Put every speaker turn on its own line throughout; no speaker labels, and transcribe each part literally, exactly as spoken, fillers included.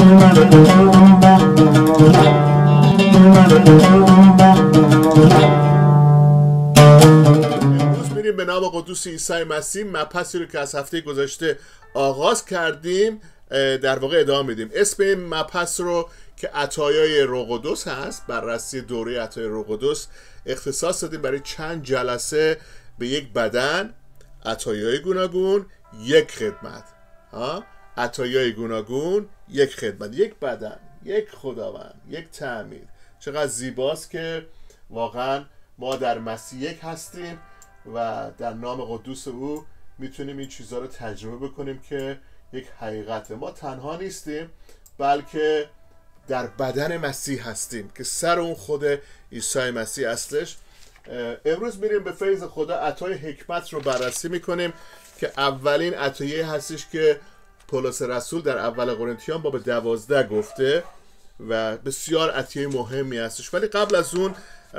امروز میریم به نام قدوس عیسی مسیح مبحثی رو که از هفته گذشته آغاز کردیم در واقع ادامه میدیم. اسم این مبحث رو که عطایای روح القدس هست، بررسی دوره عطایای روح القدس اختصاص دادیم برای چند جلسه به یک بدن، عطایای گوناگون، یک خدمت. ها عطایای گوناگون، یک خدمت، یک بدن، یک خداوند، یک تعمیر. چقدر زیباست که واقعا ما در مسیح یک هستیم و در نام قدوس او میتونیم این چیزها رو تجربه بکنیم که یک حقیقته. ما تنها نیستیم بلکه در بدن مسیح هستیم که سر اون خود عیسی مسیح هستش. امروز میریم به فیض خدا عطای حکمت رو بررسی میکنیم که اولین عطایه هستش که پولس رسول در اول قرنتیان باب دوازده گفته و بسیار عطیه مهمی هستش. ولی قبل از اون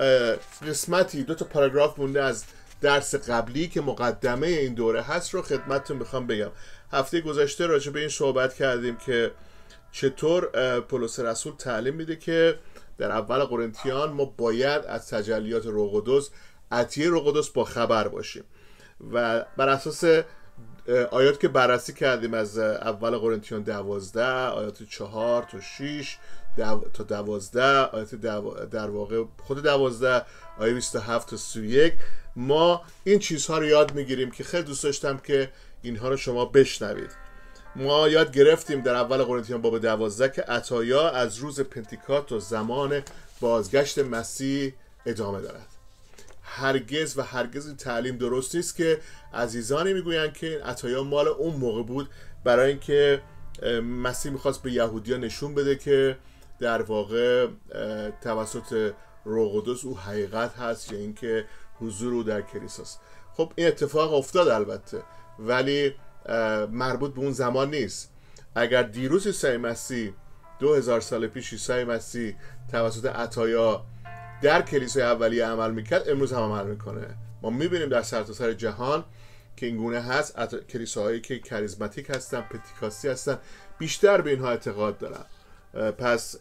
قسمتی دو تا پاراگراف مونده از درس قبلی که مقدمه این دوره هست رو خدمتتون میخوام بگم. هفته گذشته راجع به این صحبت کردیم که چطور پولس رسول تعلیم میده که در اول قرنتیان ما باید از تجلیات روح القدس، عطیه روح القدس با خبر باشیم و بر اساس آیات که بررسی کردیم از اول قرنتیان دوازده آیات چهار تا شش دو... تا دوازده آیات دو... در واقع خود دوازده آیه بیست و هفت تا سی و یک ما این چیزها رو یاد میگیریم که خیلی دوست داشتم که اینها رو شما بشنوید. ما یاد گرفتیم در اول قرنتیان باب دوازده که عطایا از روز پنتیکات تا زمان بازگشت مسیح ادامه دارد. هرگز و هرگز این تعلیم درست نیست که عزیزانی میگویند که این عطایا مال اون موقع بود برای اینکه مسیح میخواست به یهودیا نشون بده که در واقع توسط روح القدس او حقیقت هست یا اینکه حضور او در کلیساست. خب این اتفاق افتاد البته، ولی مربوط به اون زمان نیست. اگر دیروز عیسی مسیح دو هزار سال پیش عیسی مسیح توسط عطایا در کلیسای اولیه عمل میکرد، امروز هم عمل میکنه. ما میبینیم در سرتاسر جهان که این گونه هست. کلیساهایی که کاریزماتیک هستن، پنتیکاستی هستن، بیشتر به اینها اعتقاد دارن. پس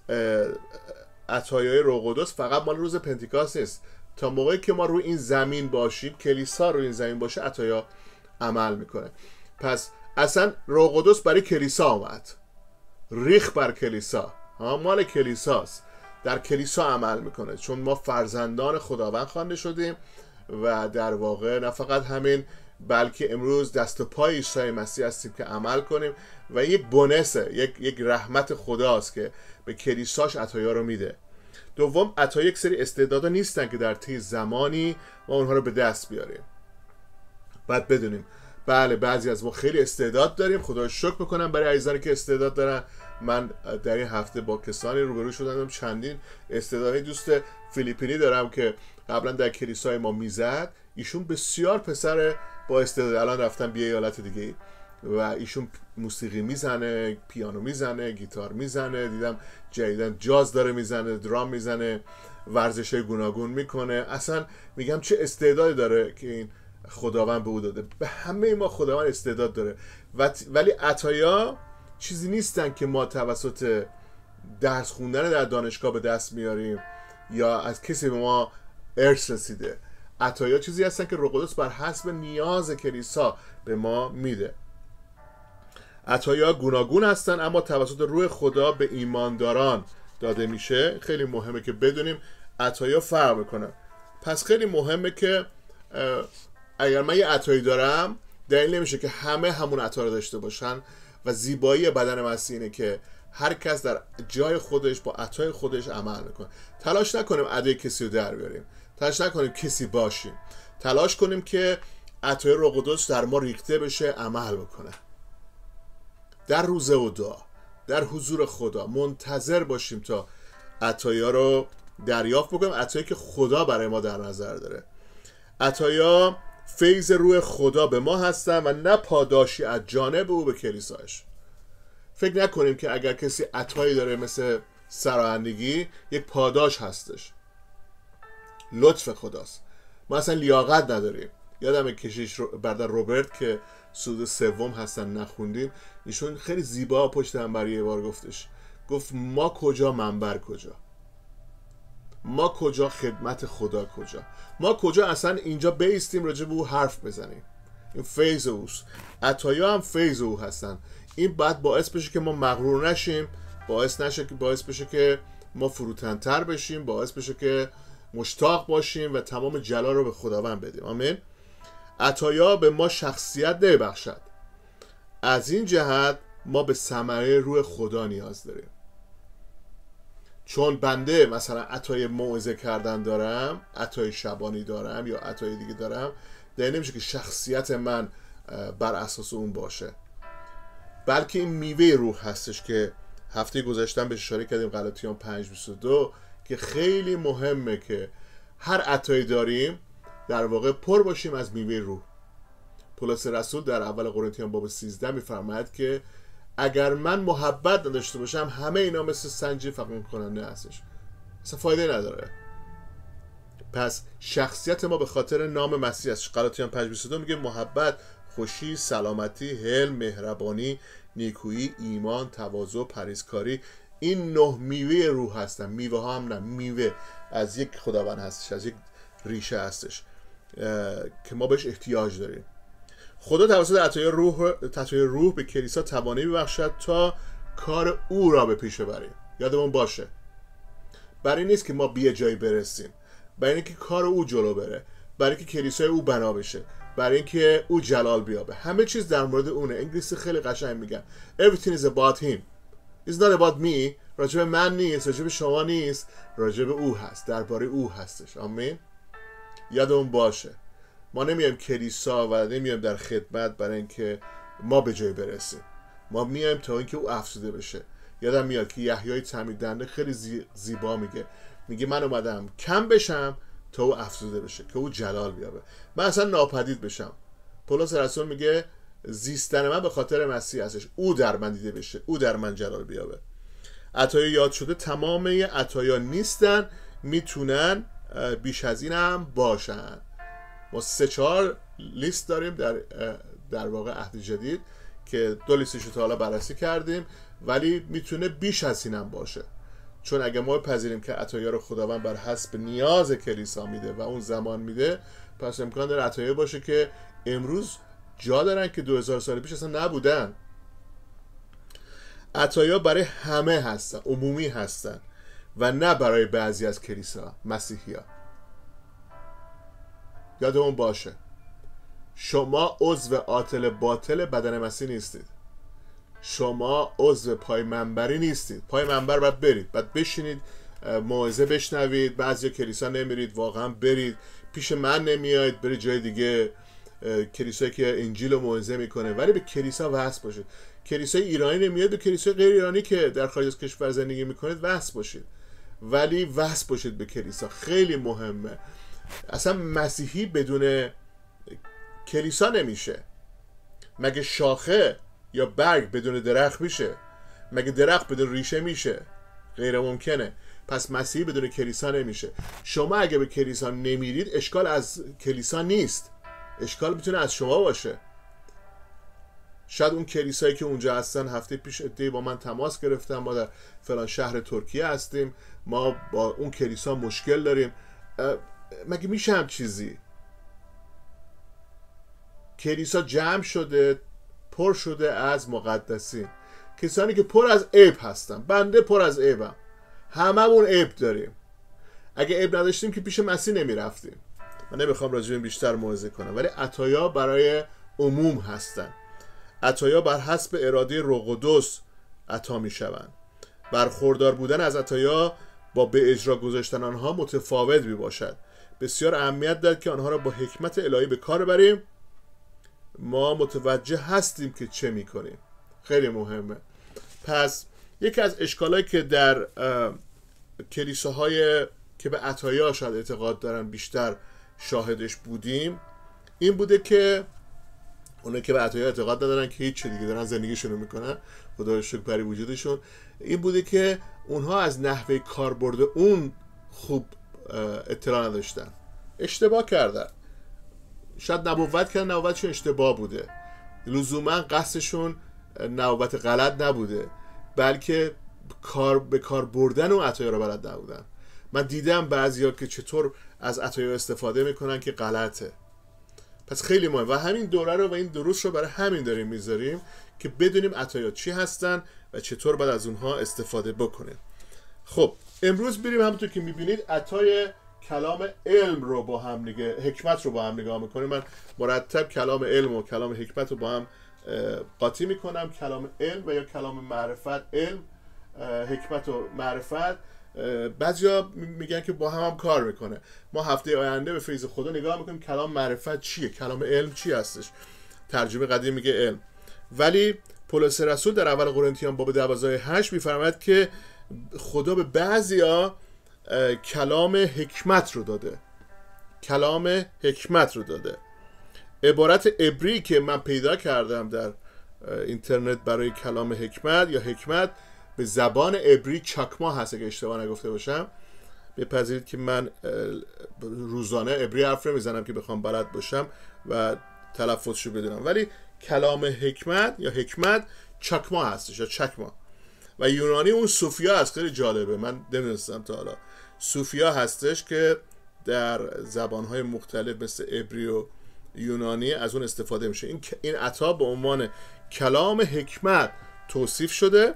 عطایای روح القدس فقط مال روز پنتیکاست نیست. تا موقعی که ما روی این زمین باشیم، کلیسا روی این زمین باشه، عطایا عمل میکنه. پس اصلا روح القدس برای کلیسا آمد، ریخ بر کلیسا، ها مال کلیساست، در کلیسا عمل میکنه، چون ما فرزندان خداوند خوانده شدیم و در واقع نه فقط همین بلکه امروز دست و پای عیسی مسیح هستیم که عمل کنیم و یک بونسه، یک یک رحمت خداست که به کلیساش عطایا رو میده. دوم، عطایا یک سری استعدادا نیستن که در طی زمانی ما اونها رو به دست بیاریم. باید بدونیم بله بعضی از ما خیلی استعداد داریم، خدا رو شکر میکنم برای عزیزانی که استعداد دارن. من در این هفته با کسانی روبرو شدم، چندین استعدادی دوست فیلیپینی دارم که قبلا در کلیسای ما میزد. ایشون بسیار پسر با استعداد، الان رفتن به ایالت دیگه و ایشون موسیقی میزنه، پیانو میزنه، گیتار میزنه، دیدم جدیدن جاز داره میزنه، درام میزنه، ورزش‌های گوناگون میکنه. اصلا میگم چه استعدادی داره که این خداوند به او داده. به همه ما خداوند استعداد داره، ولی عطایا چیزی نیستن که ما توسط درس خوندن در دانشگاه به دست میاریم یا از کسی به ما ارث رسیده. عطایا چیزی هستن که روح القدس بر حسب نیاز کلیسا به ما میده. عطایا گوناگون هستن اما توسط روح خدا به ایمانداران داده میشه. خیلی مهمه که بدونیم عطایا فرق میکنن. پس خیلی مهمه که اگر من یه عطایی دارم، دلیل نمیشه که همه همون عطا رو داشته باشن و زیبایی بدن مسیح اینه که هر کس در جای خودش با عطای خودش عمل میکنه. تلاش نکنیم ادای کسی رو در بیاریم، تلاش نکنیم کسی باشیم، تلاش کنیم که عطای روح القدس در ما ریخته بشه، عمل بکنه. در روزه و دعا، در حضور خدا منتظر باشیم تا عطایا رو دریافت بکنیم، عطایی که خدا برای ما در نظر داره. عطایا فیض روح خدا به ما هستن و نه پاداشی از جانب او به کلیساش. فکر نکنیم که اگر کسی عطایی داره مثل سرآهنگی یک پاداش هستش. لطف خداست. ما اصلا لیاقت نداریم. یادم کشیش برادر روبرت که سود سوم هستن نخوندیم، ایشون خیلی زیبا پشت هم برای یه بار گفتش، گفت ما کجا منبر کجا، ما کجا خدمت خدا کجا، ما کجا اصلا اینجا بیستیم راجع به او حرف بزنیم. این فیض اوست. عطایا هم فیض او هستن. این باید باعث بشه که ما مغرور نشیم، باعث نشه که باعث بشه که ما فروتن‌تر بشیم، باعث بشه که مشتاق باشیم و تمام جلال رو به خداوند بدیم. آمین. عطایا به ما شخصیت نمیبخشد. از این جهت ما به ثمره روح خدا نیاز داریم. چون بنده مثلا عطای موعظه کردن دارم، عطای شبانی دارم یا عطای دیگه دارم، در نمیشه که شخصیت من بر اساس اون باشه، بلکه این میوه روح هستش که هفته گذشتن به اشاره کردیم، غلاطیان پنج بیست و دو، که خیلی مهمه که هر عطایی داریم در واقع پر باشیم از میوه روح. پولس رسول در اول قرنتیان باب سیزده میفرماید که اگر من محبت نداشته باشم همه اینا مثل سنجی فقیر کننده هستش، اصلا فایده نداره. پس شخصیت ما به خاطر نام مسیح است. غلاطیان پنج بیست و دو میگه محبت، خوشی، سلامتی، حلم، مهربانی، نیکویی، ایمان، تواضع، پرهیزکاری، این نه میوه روح هستن. میوه ها هم نه، میوه از یک خداوند هستش، از یک ریشه هستش که ما بهش احتیاج داریم. خدا توسط عطای روح عطای روح به کلیسا توانایی ببخشد تا کار او را به پیش ببریم. یادمون باشه برای نیست که ما بیا جایی برسیم، برای اینکه کار او جلو بره، برای اینکه کلیسای او بنا بشه، برای اینکه او جلال بیابه. همه چیز در مورد اونه. انگلیسی خیلی قشنگ میگن everything is about him. It's not about me. راجب من نیست، راجب شما نیست، راجب او هست، درباره او هستش. آمین. یادمون باشه ما نمیایم کلیسا و نمیایم در خدمت برای اینکه ما به جای برسیم، ما میایم تا اینکه او افزوده بشه. یادم میاد که یحیای تعمیدنده خیلی زی... زیبا میگه میگه من اومدم کم بشم تا او افزوده بشه، که او جلال بیابه، من اصلا ناپدید بشم. پولس رسول میگه زیستن من به خاطر مسیح هستش، او در من دیده بشه، او در من جلال بیابه. عطایا یاد شده تمام عطایا نیستن، میتونن بیش از این هم باشن. ما سه چهار لیست داریم در در واقع عهد جدید که دو لیستش رو تا حالا بررسی کردیم، ولی میتونه بیش از این هم باشه. چون اگه ما بپذیریم که عطایا رو خداوند بر حسب نیاز کلیسا میده و اون زمان میده، پس امکان داره عطایا باشه که امروز جا دارن که دو هزار سال پیش اصلا نبودن. عطایا برای همه هستن، عمومی هستن و نه برای بعضی از کلیسا مسیحی‌ها. یادمون باشه شما عضو عاطل باطل بدن مسیح نیستید. شما عضو پای منبری نیستید. پای منبر باید برید، باید بشینید موعظه بشنوید. بعضی کلیسا نمیرید، واقعا برید. پیش من نمیاید، برید جای دیگه، کلیسایی که انجیل و موعظه میکنه، ولی به کلیسا وصل باشید. کلیسای ایرانی نمیاد، به کلیسای غیر ایرانی که در خارج از کشور زندگی میکنید وصل باشید، ولی وصل باشید به کلیسا. خیلی مهمه. اصلا مسیحی بدون کلیسا نمیشه. مگه شاخه یا برگ بدون درخت میشه؟ مگه درخت بدون ریشه میشه؟ غیر ممکنه. پس مسیحی بدون کلیسا نمیشه. شما اگه به کلیسا نمیرید، اشکال از کلیسا نیست، اشکال میتونه از شما باشه. شاید اون کلیسایی که اونجا هستن، هفته پیش عده‌ای با من تماس گرفتن، ما در فلان شهر ترکیه هستیم، ما با اون کلیسا مشکل داریم. مگه میشه هم چیزی؟ کلیسا جمع شده، پر شده از مقدسین، کسانی که پر از عیب هستن. بنده پر از عیبم، هممون عیب داریم. اگه عیب نداشتیم که پیش مسیح نمیرفتیم. من نمیخوام راجع به این بیشتر موعظه کنم، ولی عطایا برای عموم هستن. عطایا بر حسب اراده روح القدس عطا میشوند. برخوردار بودن از عطایا با به اجرا گذاشتن آنها متفاوت می باشد. بسیار اهمیت دارد که آنها را با حکمت الهی به کار بریم. ما متوجه هستیم که چه میکنیم. خیلی مهمه. پس یکی از اشکالایی که در کلیساهای که به عطایا شاید اعتقاد دارن بیشتر شاهدش بودیم، این بوده که اونایی که به عطایا اعتقاد ندارن که هیچ دیگه دارن زندگیشون رو میکنن، خدا رو شکر برای وجودشون، این بوده که اونها از نحوه کاربرد اون خوب اطلاع نداشتن، اشتباه کردن. شاید نبوت کردن، نبوتشون اشتباه بوده. لزوما قصدشون نبوت غلط نبوده، بلکه کار به کار بردن اون عطایا رو بلد نبودن. من دیدم بعضیا که چطور از عطایا استفاده میکنن که غلطه. پس خیلی مهم و همین دوره رو و این دروس رو برای همین داریم میذاریم که بدونیم عطایا چی هستن و چطور باید از اونها استفاده بکنیم. خب امروز بریم همونطور که میبینید عطای کلام علم رو با هم نگاه، حکمت رو با هم نگاه میکنیم. من مرتب کلام علم و کلام حکمت رو با هم قاطی میکنم. کلام علم و یا کلام معرفت، علم، حکمت و معرفت. بعضیا میگن که با هم هم کار میکنه. ما هفته آینده به فیض خدا نگاه میکنیم کلام معرفت چیه، کلام علم چی هستش. ترجمه قدیم میگه علم، ولی پولس رسول در اول قرنتیان باب دوازده هشت میفرماید که خدا به بعضیا کلام حکمت رو داده. کلام حکمت رو داده. عبارت عبری که من پیدا کردم در اینترنت برای کلام حکمت یا حکمت به زبان عبری چاکما هست اگه اشتباه نگفته باشم. بپذیرید که من روزانه عبری حرف میزنم که بخوام بلد باشم و تلفظشو بدونم، ولی کلام حکمت یا حکمت چاکما هستش یا چکما. و یونانی اون سوفیا هست. خیلی جالبه، من نمیدونستم تا حالا. سوفیا هستش که در زبانهای مختلف مثل عبری و یونانی از اون استفاده میشه. این این عطا به عنوان کلام حکمت توصیف شده،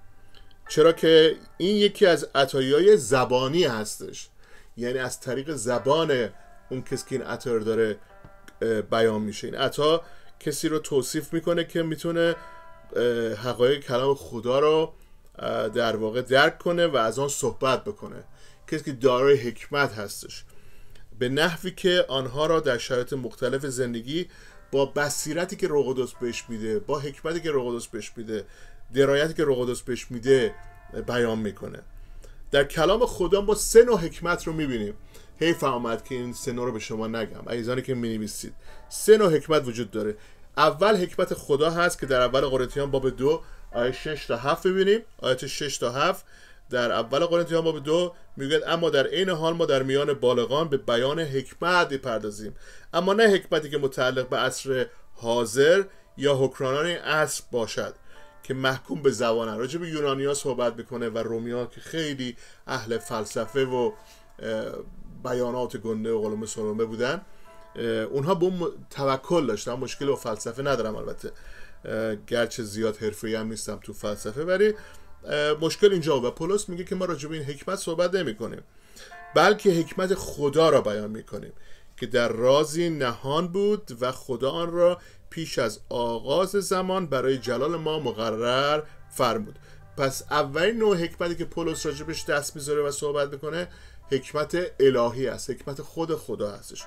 چرا که این یکی از عطایای زبانی هستش. یعنی از طریق زبان اون کسی که این عطا رو داره بیان میشه. این عطا کسی رو توصیف میکنه که میتونه حقایق کلام خدا رو در واقع درک کنه و از آن صحبت بکنه. کسی که دارای حکمت هستش، به نحوی که آنها را در شرایط مختلف زندگی با بصیرتی که روح القدس بهش میده، با حکمتی که روح القدس بهش میده، درایتی که روح القدس بهش میده بیان میکنه. در کلام خدا ما سه نوع حکمت رو میبینیم. حیف اومد که این سه نوع رو به شما نگم، عزیزانی که مینویسید. سه نوع حکمت وجود داره. اول حکمت خدا هست که در اول قرنتیان باب دو آیه شش تا هفت ببینیم. آیه شش تا هفت در اول قرنتیان باب دو میگه اما در عین حال ما در میان بالغان به بیان حکمت بپردازیم، اما نه حکمتی که متعلق به عصر حاضر یا حکمرانان عصر باشد که محکوم به زبانن. راجع به یونانی‌ها صحبت میکنه و رومی‌ها که خیلی اهل فلسفه و بیانات گنده و قلم سرمه بودن، اونها به اون توکل داشتن. مشکل با فلسفه ندارم البته، گرچه زیاد حرفه‌ای هم نیستم تو فلسفه، ولی مشکل اینجا. و پولس میگه که ما راجع به این حکمت صحبت نمی کنیم، بلکه حکمت خدا را بیان میکنیم که در رازی نهان بود و خدا آن را پیش از آغاز زمان برای جلال ما مقرر فرمود. پس اولین نوع حکمتی که پولس راجبش دست میذاره و صحبت میکنه حکمت الهی است، حکمت خود خدا هستش.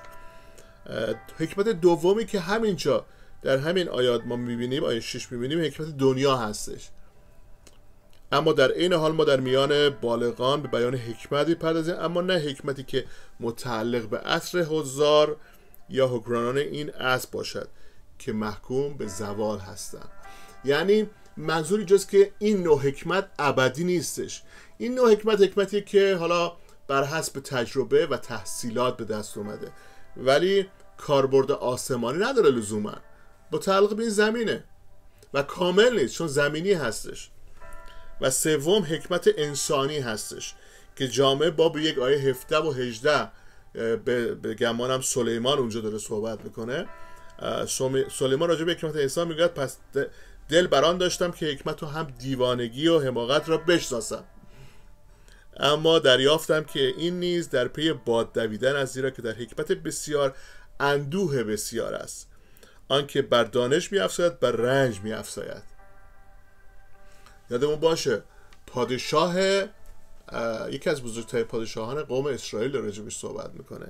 حکمت دومی که همینجا در همین آیات ما میبینیم، آیه شش میبینیم، حکمت دنیا هستش. اما در این حال ما در میان بالغان به بیان حکمتی پردازیم، اما نه حکمتی که متعلق به عصر حضار یا حکمرانان این عصر باشد که محکوم به زوال هستند. یعنی منظور اینجاست که این نوع حکمت ابدی نیستش. این نوع حکمت حکمتیه که حالا بر حسب تجربه و تحصیلات به دست اومده، ولی کاربرد آسمانی نداره لزوما، با تعلق به این زمینه و کامل نیست چون زمینی هستش. و سوم حکمت انسانی هستش که جامعه باب یک آیه هفده و هجده به, به گمانم سلیمان اونجا داره صحبت میکنه. سلیمان راجع به حکمت انسان میگه پس دل بران داشتم که حکمت و هم دیوانگی و حماقت را بشناسم، اما دریافتم که این نیز در پی باد دویدن از، زیرا که در حکمت بسیار اندوه بسیار است، آنکه بر دانش می‌افزاید بر رنج می‌افزاید. یادمون باشه پادشاه، یکی از بزرگترین پادشاهان قوم اسرائیل داره راجبش صحبت میکنه.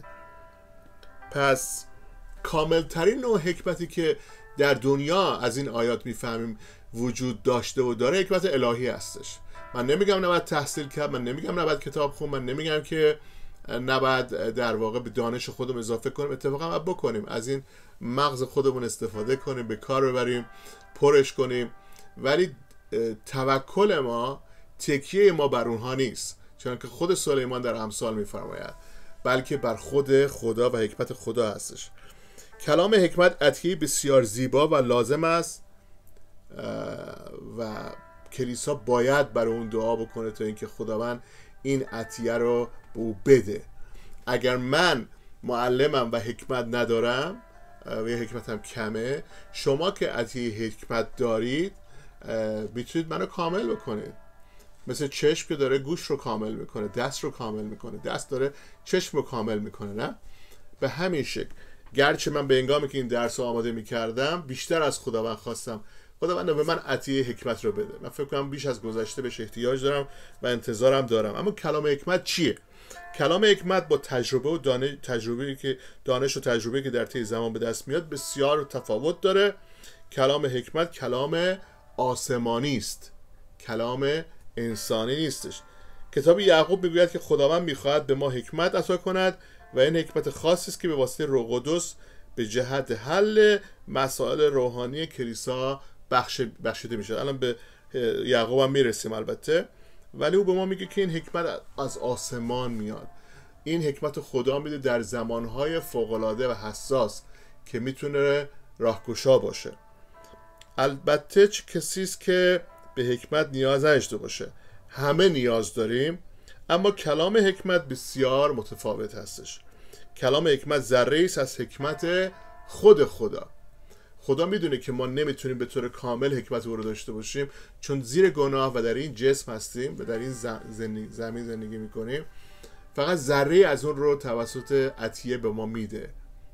پس کاملترین نوع حکمتی که در دنیا از این آیات میفهمیم وجود داشته و داره حکمت الهی هستش. من نمیگم نباید تحصیل کرد، من نمیگم نباید کتاب خون، من نمیگم که نباید در واقع به دانش خودمون اضافه کنیم، اتفاقا باید بکنیم، از این مغز خودمون استفاده کنیم، به کار ببریم، پرش کنیم، ولی توکل ما، تکیه ما بر اونها نیست، چون که خود سلیمان در امثال میفرماید، بلکه بر خود خدا و حکمت خدا هستش. کلام حکمت عطیه بسیار زیبا و لازم است و کلیسا باید برای اون دعا بکنه تا اینکه خداوند این عطیه رو به او بده. اگر من معلمم و حکمت ندارم و یا حکمتم کمه، شما که عطیه حکمت دارید میتونید منو کامل بکنید. مثل چشم که داره گوش رو کامل میکنه، دست رو کامل میکنه، دست داره چشم رو کامل میکنه. نه به همین شکل گرچه من به هنگامی که این درس رو آماده میکردم بیشتر از خداوند خواستم خداوند به من عطیه حکمت رو بده. من فکر کنم بیش از گذشته بهش احتیاج دارم و انتظارم دارم. اما کلام حکمت چیه؟ کلام حکمت با تجربه و دانش تجربه که دانش و تجربه که در طی زمان به دست میاد بسیار تفاوت داره. کلام حکمت کلام آسمانی است، کلام انسانی نیستش. کتاب یعقوب میگوید که خداوند میخواهد به ما حکمت عطا کند و این حکمت خاصی است که به واسطه روح القدس به جهت حل مسائل روحانی کلیسا بخش بخشیده میشه. الان به یعقوب هم میرسیم البته، ولی او به ما میگه که این حکمت از آسمان میاد. این حکمت خدا میده در زمانهای فوق‌العاده و حساس که میتونه راهگشا باشه. البته چه کسی است که به حکمت نیاز نداشته باشه؟ همه نیاز داریم، اما کلام حکمت بسیار متفاوت هستش. کلام حکمت ذره است از حکمت خود خدا. خدا میدونه که ما نمیتونیم به طور کامل حکمت او رو داشته باشیم، چون زیر گناه و در این جسم هستیم و در این زمین زندگی میکنیم. فقط ذره از اون رو توسط عطیه به ما میده.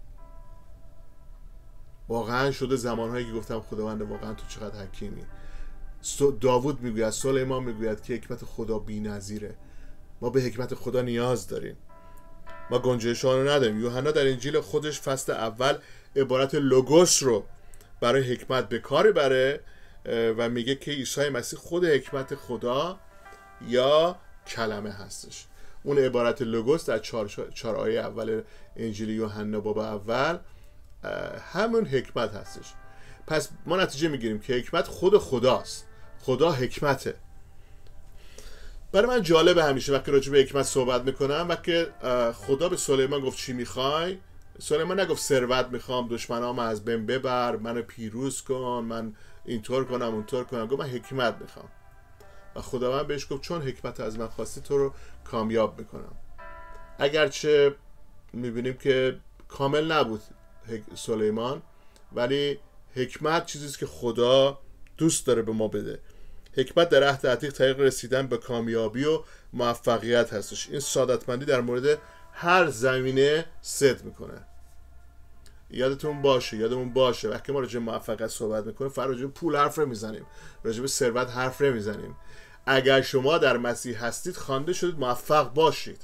واقعا شده زمانهایی که گفتم خداوند واقعا تو چقدر حکیمی. داوود میگوید، سلیمان میگوید که حکمت خدا بی‌نظیره. ما به حکمت خدا نیاز داریم. ما گنجایش آن رو نداریم. یوحنا در انجیل خودش فصل اول عبارت لوگوس رو برای حکمت به کار بره و میگه که عیسی مسیح خود حکمت خدا یا کلمه هستش. اون عبارت لوگوس در چهار, چهار آیه اول انجیل یوحنا باب اول همون حکمت هستش. پس ما نتیجه میگیریم که حکمت خود خداست. خدا حکمته. برای من جالبه همیشه وقتی راجع به حکمت صحبت میکنم، وقتی خدا به سلیمان گفت چی میخوای، سلیمان نگفت ثروت میخوام، دشمنام از بین ببر، منو پیروز کن، من اینطور کنم اونطور کنم. گفت من حکمت میخوام و خداوند بهش گفت چون حکمت از من خواستی تو رو کامیاب میکنم. اگرچه میبینیم که کامل نبود سلیمان، ولی حکمت چیزیست که خدا دوست داره به ما بده. حکمت در عهد عتیق طریق رسیدن به کامیابی و موفقیت هستش. این سعادتمندی در مورد هر زمینه صدق میکنه. یادتون باشه یادمون باشه وقتی ما راجع به موفقیت صحبت میکنیم فقط راجع به پول حرف نمیزنیم، راجع به ثروت حرف نمیزنیم. اگر شما در مسیح هستید خوانده شدید موفق باشید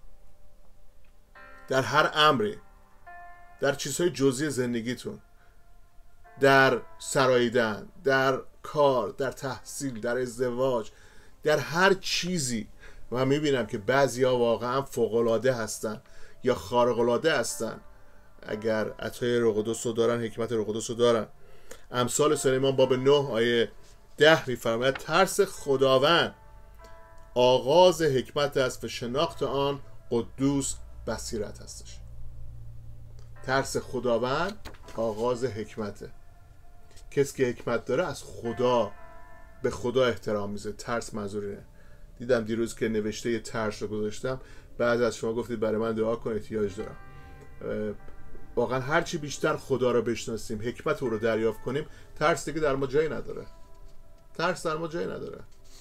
در هر امری، در چیزهای جزئی زندگیتون، در سراییدن، در کار، در تحصیل، در ازدواج، در هر چیزی. و من میبینم که بعضیا واقعا فوق‌العاده هستن یا خارق‌العاده هستن اگر عطای روح القدس رو دارن، حکمت روح القدس رو دارن. امثال سلیمان باب نه آیه ده میفرماید ترس خداوند آغاز حکمت است و شناخت آن قدوس بصیرت هستش. ترس خداوند آغاز حکمته. کسی که حکمت داره از خدا به خدا احترام میذاره. ترس منظوره. دیدم دیروز که نوشته ترس رو گذاشتم، بعضی از شما گفتید برای من دعا کن، احتیاج دارم. واقعا هرچی بیشتر خدا رو بشناسیم، حکمت او رو دریافت کنیم، ترس دیگه در ما جایی نداره. ترس در ما جایی نداره.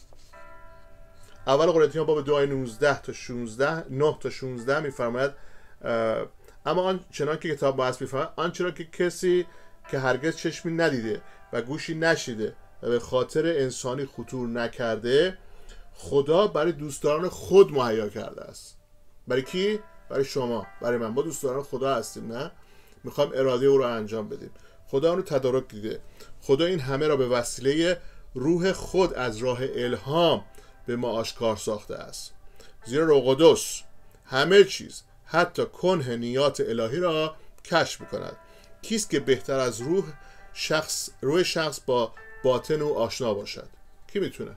اول قرنتیان باب دو آیه نوزده تا شانزده، نه تا شانزده میفرماید اما آن چنان که کتاب مقدس میفرماید آنچه که کسی که هرگز چشمی ندیده و گوشی نشیده و به خاطر انسانی خطور نکرده، خدا برای دوستداران خود مهیا کرده است. برای کی؟ برای شما، برای من. ما دوستداران خدا هستیم، نه؟ میخوایم اراده او رو انجام بدیم. خدا اون رو تدارک دیده. خدا این همه را به وسیله روح خود از راه الهام به ما آشکار ساخته است. زیرا روح القدس همه چیز حتی کنه نیات الهی را کشف میکند. کیست که بهتر از روح شخص روح شخص با باطن او آشنا باشد؟ کی میتونه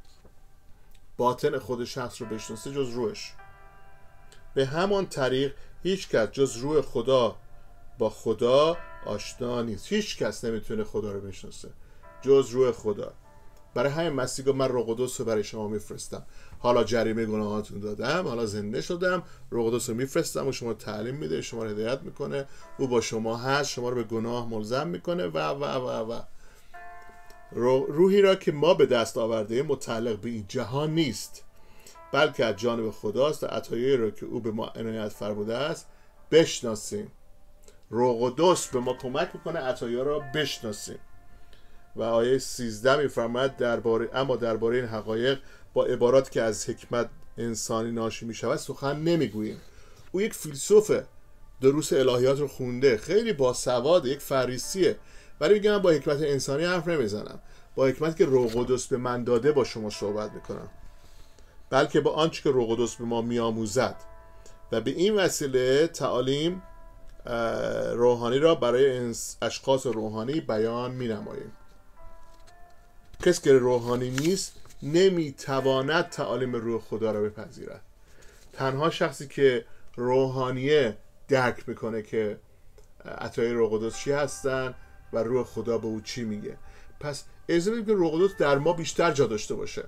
باطن خود شخص رو بشناسه جز روحش؟ به همان طریق هیچ کس جز روح خدا با خدا آشنا نیست. هیچ کس نمیتونه خدا رو بشناسه جز روح خدا. برای همین مسیح گفت من روح قدس رو برای شما میفرستم. حالا جریمه گناهاتون دادم، حالا زنده شدم، روح قدس رو میفرستم و شما تعلیم میده، شما رو هدایت میکنه، او با شما هست، شما رو به گناه ملزم میکنه و و و و روحی را که ما به دست آورده متعلق به این جهان نیست، بلکه از جانب خداست و عطایایی را که او به ما عنایت فرموده است بشناسیم. روح قدس به ما کمک میکنه عطایا را بشناسیم. و آیه سیزده میفرماید درباره اما درباره این حقایق با عبارات که از حکمت انسانی ناشی میشود سخن نمیگوییم. او یک فیلسوفه، دروس الهیات رو خونده، خیلی باسواده، یک فریسیه، ولی میگه من با حکمت انسانی حرف نمیزنم، با حکمتی که روح قدس به من داده با شما صحبت میکنم، بلکه با آنچه که روح قدس به ما میآموزد و به این وسیله تعالیم روحانی را برای اشخاص روحانی بیان مینماییم. کسی که روحانی نیست نمیتواند تعالیم روح خدا را بپذیرد. تنها شخصی که روحانیه درک میکنه که عطای روح قدس چی هستن و روح خدا به او چی میگه. پس اجازه بدیم که روح قدس در ما بیشتر جا داشته باشه،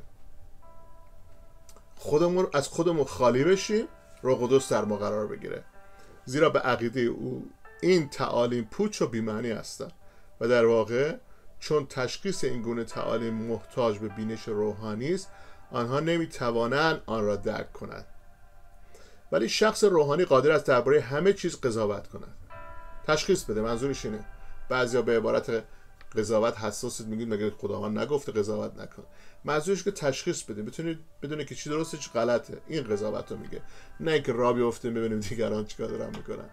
خودمون از خودمون خالی بشیم، روح قدس در ما قرار بگیره، زیرا به عقیده او این تعالیم پوچ و بی‌معنی هستند و در واقع چون تشخیص این گونه تعالیم محتاج به بینش روحانی است، آنها نمیتوانند آن را درک کنند. ولی شخص روحانی قادر است درباره همه چیز قضاوت کند، تشخیص بده. منظورش اینه، بعضیا به عبارت قضاوت حساسید، میگید مگه خداوند نگفته قضاوت نکن. منظورش که تشخیص بده، بتونید بدونه که چی درسته چی غلطه، این قضاوت رو میگه، نه اینکه راه بیفتیم ببینیم دیگران چیکار دارن میکنن.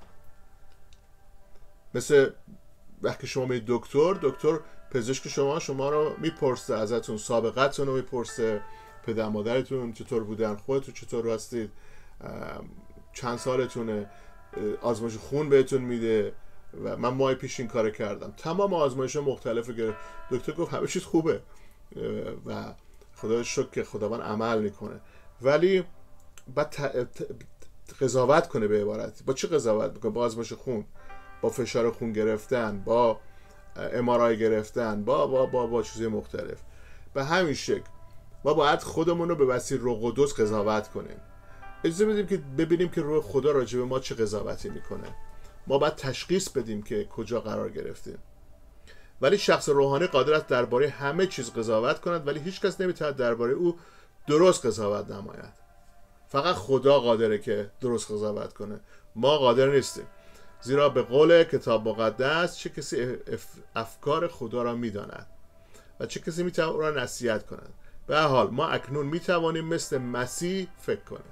مثل وقتی شما میید دکتر، دکتر پزشک شما شما رو میپرسه، ازتون سابقتون رو میپرسه، پدر مادرتون چطور بودن، خودتون چطور هستید، چند سالتونه، آزمایش خون بهتون میده. و من ماه پیش این کار کردم، تمام آزمایش مختلف گرفت، دکتر گفت همه چیز خوبه و خدا شکر که خداوند عمل میکنه. ولی بعد قضاوت کنه، به عبارتی با چی قضاوت میکنه؟ با آزمایش خون، با فشار خون گرفتن، با ام آر آی گرفتن، با با با با چیزهای مختلف. به همین شکل ما باید خودمون رو به وسیله روح قدس قضاوت کنیم. اجازه بدیم که ببینیم که روح خدا راجع به ما چه قضاوتی میکنه. ما باید تشخیص بدیم که کجا قرار گرفتیم. ولی شخص روحانی قادر است درباره همه چیز قضاوت کند، ولی هیچ کس نمیتواند درباره او درست قضاوت نماید. فقط خدا قادره که درست قضاوت کنه، ما قادر نیستیم. زیرا به قول کتاب مقدس چه کسی افکار خدا را میداند و چه کسی میتواند او را نصیحت کند. به هر حال ما اکنون میتوانیم مثل مسیح فکر کنیم.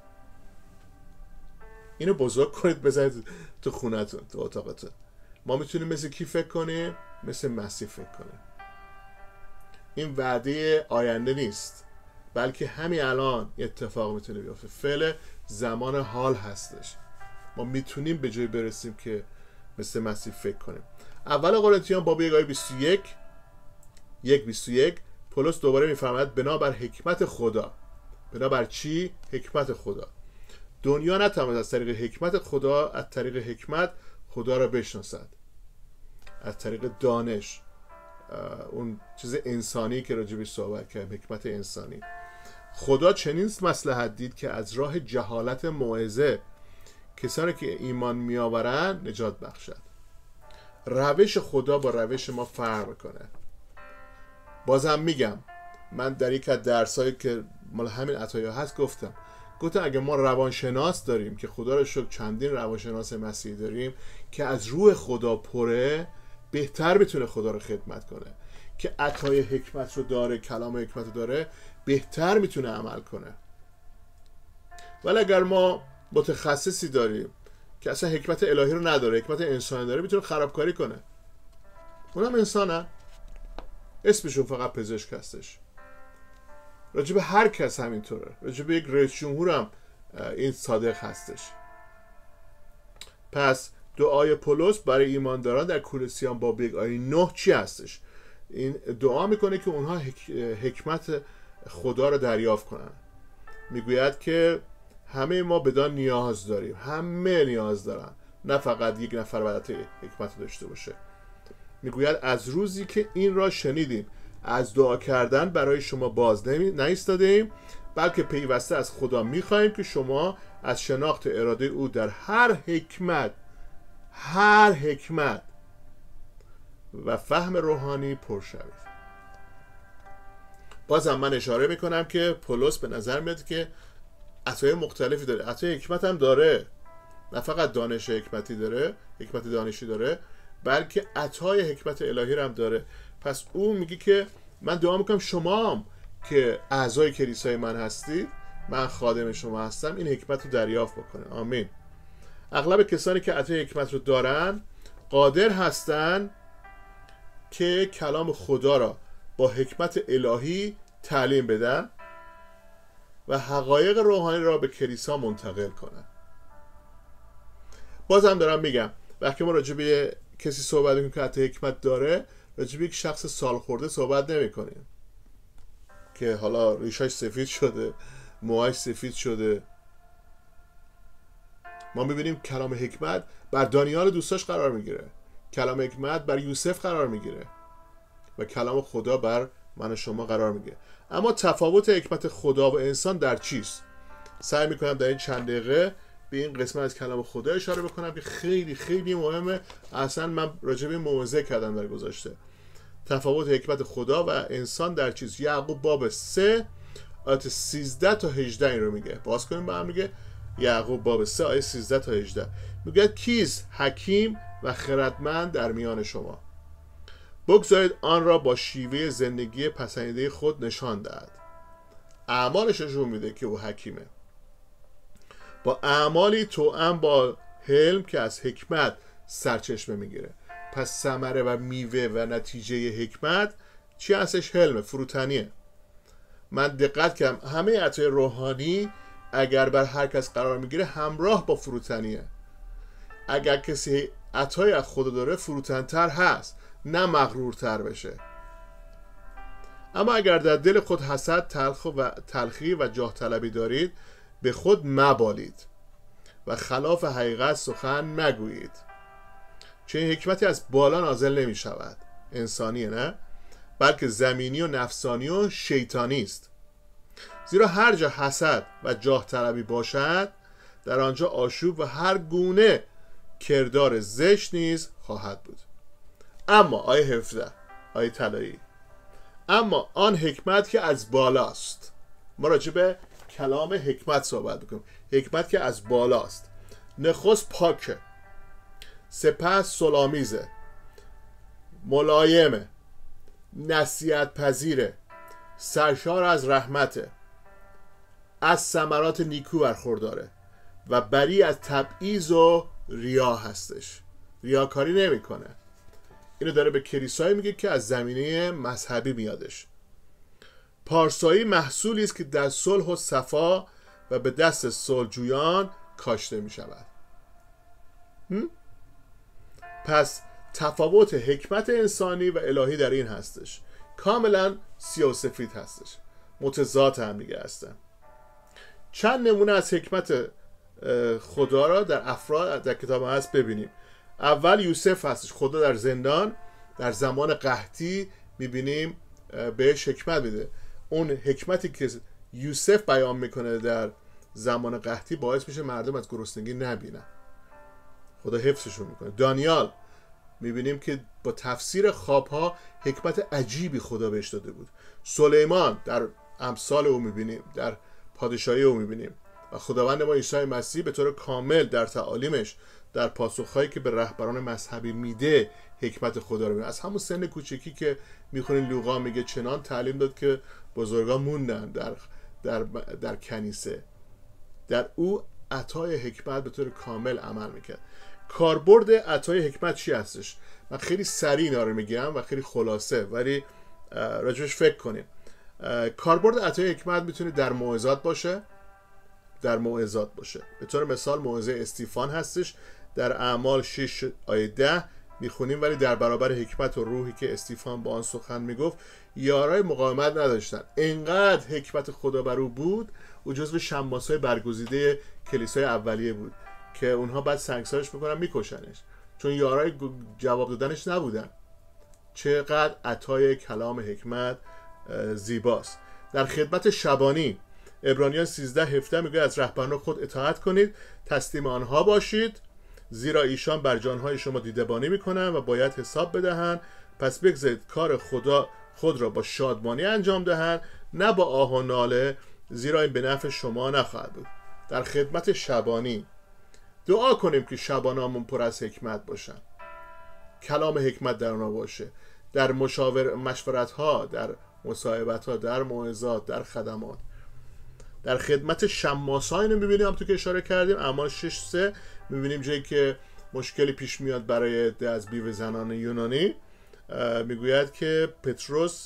اینو بزرگ کنید، بزنید تو خونتون، تو اتاقتون. ما میتونیم مثل کی فکر کنیم؟ مثل مسیح فکر کنیم. این وعده آینده نیست، بلکه همین الان اتفاق میتونه بیفته. فعل زمان حال هستش. ما میتونیم به جای برسیم که مثل مسیح فکر کنیم. اول قرنتیان باب یک آیه بیست و یک یک بیست و یک پولس دوباره میفرماید بنابر حکمت خدا. بنابر چی؟ حکمت خدا. دنیا نتواند از طریق حکمت خدا، از طریق حکمت خدا را بشناسد، از طریق دانش، اون چیز انسانی که راجبش صحبت کردیم، حکمت انسانی. خدا چنین مصلحت دید که از راه جهالت موعظه کسانی که ایمان میآورند نجات بخشد. روش خدا با روش ما فرق میکنه. بازم میگم، من در یک از درسایی که مال همین عطایا هست گفتم گفتم اگه ما روانشناس داریم، که خدا رو شکر چندین روانشناس مسیحی داریم که از روح خدا پره، بهتر میتونه خدا رو خدمت کنه. که عطای حکمت رو داره، کلام حکمت رو داره، بهتر میتونه عمل کنه. ولی اگر ما متخصصی داریم که اصلا حکمت الهی رو نداره، حکمت انسانی داره، میتونه خرابکاری کنه. اونم انسانه، اسمشون فقط پزشک هستش. راجب هر کس همینطوره، راجب یک رئیس جمهور هم این صادق هستش. پس دعای پولس برای ایمانداران در کولوسیان باب یک آیه نه چی هستش؟ این دعا میکنه که اونها حکمت خدا رو دریافت کنن. میگوید که همه ما بدان نیاز داریم، همه نیاز دارن، نه فقط یک نفر باید حکمت داشته باشه. میگوید از روزی که این را شنیدیم از دعا کردن برای شما باز نایستادیم، بلکه پیوسته از خدا میخواهیم که شما از شناخت اراده او در هر حکمت هر حکمت و فهم روحانی پر شوید. بازم من اشاره میکنم که پولس به نظر میاد که عطای مختلفی داره، عطای حکمت هم داره، نه فقط دانش حکمتی داره، حکمت دانشی داره، بلکه عطای حکمت الهی هم داره. پس او میگه که من دعا میکنم شما هم که اعضای کلیسای من هستید، من خادم شما هستم، این حکمت رو دریافت بکنه. آمین. اغلب کسانی که عطای حکمت رو دارن قادر هستن که کلام خدا را با حکمت الهی تعلیم بدن و حقایق روحانی را به کلیسا منتقل کنن. بازم دارم میگم وقتی ما راجع به کسی صحبت میکنیم که عطای حکمت داره، راجع به یک شخص سال خورده صحبت نمی کنیم که حالا ریشاش سفید شده، موهاش سفید شده. ما میبینیم کلام حکمت بر دانیال دوستاش قرار میگیره، کلام حکمت بر یوسف قرار میگیره و کلام خدا بر من و شما قرار میگیره. اما تفاوت حکمت خدا و انسان در چیست؟ سعی میکنم در این چند دقیقه به این قسمت از کلام خدا اشاره بکنم که خیلی خیلی مهمه. اصلا من راجع به موعظه کردم در گذشته. تفاوت حکمت خدا و انسان در چیز. یعقوب باب سه آیات سیزده تا هجده این رو میگه. باز کنیم با هم میگه یعقوب باب سه آیه سیزده تا هجده میگه کیست حکیم و خردمند در میان شما؟ بگذارید آن را با شیوه زندگی پسندیده خود نشان دهد. اعمالش نشون میده که او حکیمه. با اعمالی توأم با حلم که از حکمت سرچشمه میگیره. پس ثمره و میوه و نتیجه حکمت چی هستش؟ حلم، فروتنیه. من دقت کردم همه عطای روحانی اگر بر هر کس قرار میگیره همراه با فروتنیه. اگر کسی عطای از خدا داره فروتنتر هست، نه مغرورتر بشه. اما اگر در دل خود حسد، تلخ و تلخی و جاه طلبی دارید، به خود مبالید و خلاف حقیقت سخن مگویید. چه این حکمتی از بالا نازل نمی شود، انسانیه نه، بلکه زمینی و نفسانی و شیطانی است. زیرا هر جا حسد و جاه طلبی باشد، در آنجا آشوب و هر گونه کردار زشت نیز خواهد بود. اما آیه هفده، آیه طلایی، اما آن حکمت که از بالاست. ما راجع به کلام حکمت صحبت بکنیم. حکمت که از بالاست نخست پاکه، سپس صلح‌آمیزه، ملایمه، نصیحت پذیره، سرشار از رحمته، از ثمرات نیکو برخورداره و بری از تبعیض و ریا هستش. ریاکاری نمیکنه. اینو داره به کلیسایی میگه که از زمینه مذهبی میادش. پارسایی محصولی است که در صلح و صفا و به دست صلحجویان کاشته میشود. پس تفاوت حکمت انسانی و الهی در این هستش، کاملا سیاه و سفید هستش، متضاد هم دیگه هستن. چند نمونه از حکمت خدا را در افراد در کتاب هست ببینیم. اول یوسف هستش. خدا در زندان در زمان قحطی میبینیم بهش حکمت میده. اون حکمتی که یوسف بیان میکنه در زمان قحطی باعث میشه مردم از گرسنگی نبینن، خدا حفظشون میکنه. دانیال میبینیم که با تفسیر خوابها حکمت عجیبی خدا بهش داده بود. سلیمان در امثال او میبینیم، در پادشاهی او میبینیم. و خداوند ما عیسی مسیح به طور کامل در تعالیمش، در پاسخهایی که به رهبران مذهبی میده، حکمت خدا رو میده. از همون سن کوچکی که میخونین لوقا میگه چنان تعلیم داد که بزرگان موندن در در در کنیسه. در او عطای حکمت به طور کامل عمل میکرد. کاربرد عطای حکمت چی هستش؟ من خیلی سریع اینا رو میگم و خیلی خلاصه، ولی راجبش فکر کنیم. کاربرد عطای حکمت میتونه در موعظات باشه، در موعظات باشه. به طور مثال موعظه استیفان هستش در اعمال شش آیه ده میخونیم، ولی در برابر حکمت و روحی که استیفان با آن سخن میگفت یارای مقاومت نداشتن. انقدر حکمت خدا بر او بود، او جزو شماسای برگزیده کلیسای اولیه بود که اونها بعد سنگسارش میکنن میکشنش، چون یارای جواب دادنش نبودن. چقدر عطای کلام حکمت زیباست. در خدمت شبانی عبرانیان سیزده هفده میگه از رهبران خود اطاعت کنید، تسلیم آنها باشید، زیرا ایشان بر جانهای شما دیدبانی میکنند و باید حساب بدهند. پس بگذارید کار خدا خود را با شادمانی انجام دهند، نه با آه و ناله، زیرا این به نفع شما نخواهد بود. در خدمت شبانی دعا کنیم که شبانامون پر از حکمت باشن، کلام حکمت در اونا باشه، در مشاور مشورت ها، در مصاحبت ها، در موعظات، در خدمات. در خدمت شماسان رو میبینیم هم تو که اشاره کردیم، اعمال شش سه میبینیم جایی که مشکلی پیش میاد برای ده از بیوه زنان یونانی، میگوید که پتروس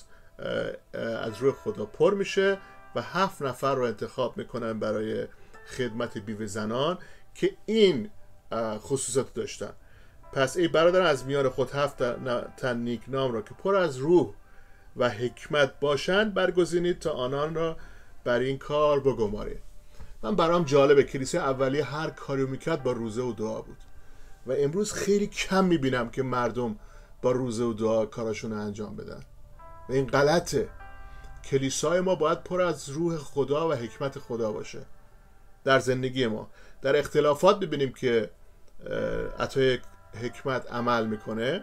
از روح خدا پر میشه و هفت نفر رو انتخاب میکنن برای خدمت بیوه زنان که این خصوصات داشتن. پس ای برادران از میان خود هفت تن نیکنام را که پر از روح و حکمت باشند برگزینید تا آنان را بر این کار بگمارید. من برام جالبه کلیسای اولیه هر کاری میکرد با روزه و دعا بود و امروز خیلی کم میبینم که مردم با روزه و دعا کاراشون رو انجام بدن و این غلطه. کلیسای ما باید پر از روح خدا و حکمت خدا باشه در زندگی ما. در اختلافات ببینیم که عطای حکمت عمل میکنه.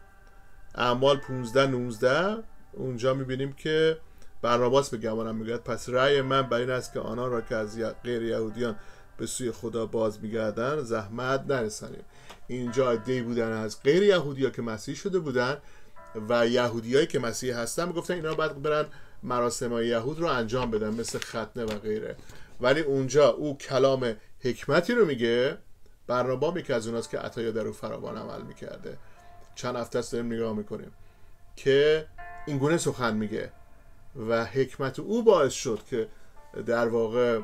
اعمال پانزده نوزده اونجا میبینیم که برناباس به گمانم میگه پس رأی من بر این است که آنان را که از غیر یهودیان به سوی خدا باز میگردن زحمت نرسانیم. اینجا عده‌ای بودن از غیر یهودی‌ها که مسیح شده بودن و یهودیایی که مسیح هستن میگفتن اینا باید برن مراسم یهود رو انجام بدن مثل ختنه و غیره، ولی اونجا او کلام حکمتی رو میگه. برنابا یکی از اوناست که عطایا در او فراوان عمل میکرده. چند هفته است داریم نگاه میکنیم که این گونه سخن میگه و حکمت او باعث شد که در واقع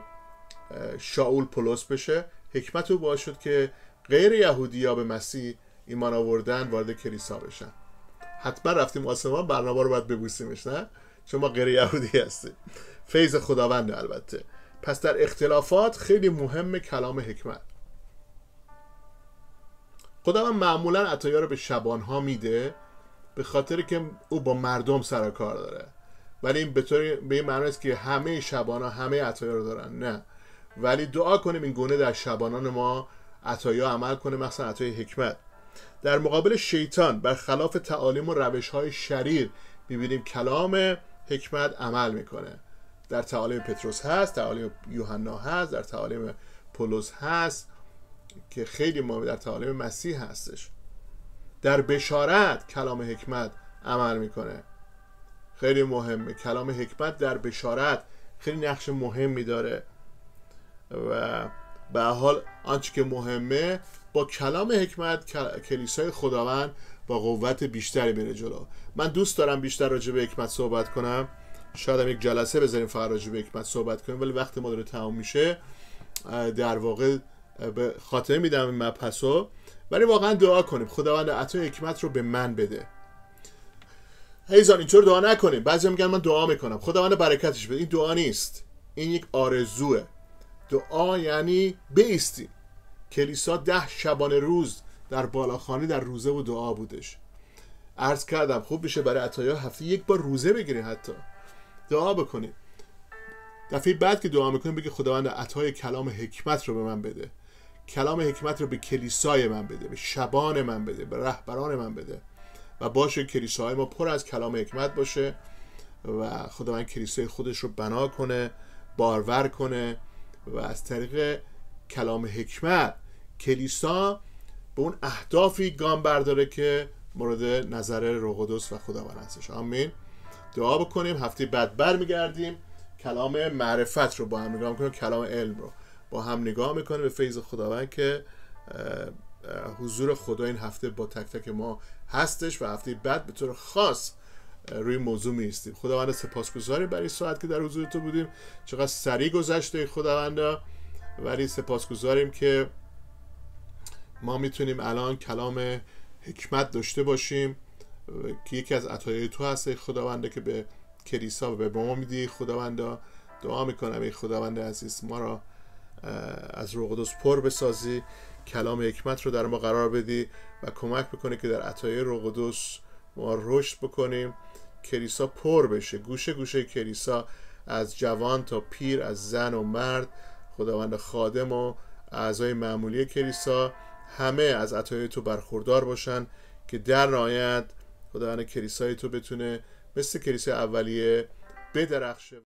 شاول پولس بشه. حکمت او باعث شد که غیر یهودی‌ها به مسیح ایمان آوردن وارد کلیسا بشن. حتما رفتیم آسمان، برنابا رو باید ببوسیمش، نه؟ چون ما غیر یهودی هستیم. فیض خداوند البته. پس در اختلافات خیلی مهمه کلام حکمت. خداوند معمولا عطایا رو به شبانها میده به خاطر که او با مردم سر کار داره، ولی این به طور به این معنی است که همه شبانها همه عطایا رو دارن، نه. ولی دعا کنیم این گونه در شبانان ما عطایا عمل کنه، مثلا عطای حکمت. در مقابل شیطان برخلاف تعالیم و روش‌های شریر می‌بینیم کلام حکمت عمل میکنه. در تعالیم پتروس هست، تعالیم یوحنا هست، در تعالیم پولس هست که خیلی ما در تعالیم مسیح هستش. در بشارت کلام حکمت عمل میکنه. خیلی مهمه. کلام حکمت در بشارت خیلی نقش مهمی داره و به حال آنچه که مهمه با کلام حکمت کلیسای خداوند با قوت بیشتری میره جلو. من دوست دارم بیشتر راجع به حکمت صحبت کنم، شاید هم یک جلسه بذاریم فقط راجع به حکمت صحبت کنیم، ولی وقت ما داره تمام میشه در واقع به خاطر میدم این مبحثو. ولی واقعا دعا کنیم خداوند عطای حکمت رو به من بده. هیزان اینطور دعا نکنیم. بعضی میگن من دعا میکنم خداوند برکتش بده. این دعا نیست، این یک آرزوه. دعا یعنی بایستی. کلیسا ده شبانه روز در بالاخانه در روزه و دعا بودش. عرض کردم خوب بشه برای عطایا هفته یک بار روزه بگیرید، حتی دعا بکنید. دفعه بعد که دعا میکنید بگید خداوند عطای کلام حکمت رو به من بده، کلام حکمت رو به کلیسای من بده، به شبان من بده، به رهبران من بده و باشه کلیسای ما پر از کلام حکمت باشه و خداوند کلیسای خودش رو بنا کنه، بارور کنه و از طریق کلام حکمت کلیسا به اون اهدافی گام برداره که مورد نظر روح القدس و خداوند هستش. آمین. دعا بکنیم. هفته بعد برمیگردیم کلام معرفت رو با هم نگاه میکنیم، کلام علم رو با هم نگاه میکنیم به فیض خداوند که حضور خدا این هفته با تک تک ما هستش و هفته بعد به طور خاص روی موضوع میستیم. خداوند سپاسگزاریم برای ساعت که در حضور تو بودیم. چقدر سریع گذشته خداوند، ولی سپاسگزاریم که ما میتونیم الان کلام حکمت داشته باشیم که یکی از عطایای تو هست خداوند که به کلیسا و به ما میدی. خداوند دعا میکنم ای خداوند عزیز ما را از روح القدس پر بسازی، کلام حکمت رو در ما قرار بدی و کمک بکنی که در عطایای روح القدس ما رشد بکنیم، کلیسا پر بشه، گوشه گوشه کلیسا از جوان تا پیر، از زن و مرد، خداوند خادم و اعضای معمولی کلیسا همه از عطای تو برخوردار باشن که در نهایت خداوند کلیسای تو بتونه مثل کلیسای اولیه بدرخشه.